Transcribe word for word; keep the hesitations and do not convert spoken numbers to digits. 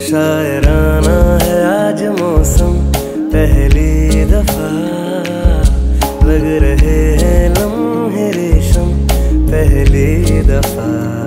शायराना है आज मौसम, पहली दफा लग रहे हैं लम्हे रेशम, पहली दफा।